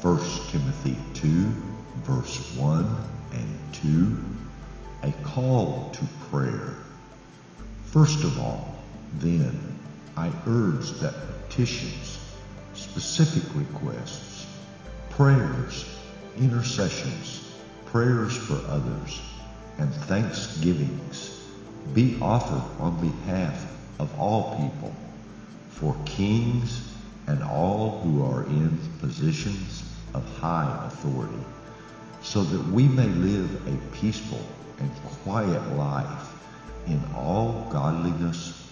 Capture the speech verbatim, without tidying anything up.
First Timothy two, verse one and two, a call to prayer. First of all, then, I urge that petitions, specific requests, prayers, intercessions, prayers for others, and thanksgivings be offered on behalf of all people, for kings and all who are in positions of high authority, so that we may live a peaceful and quiet life in all godliness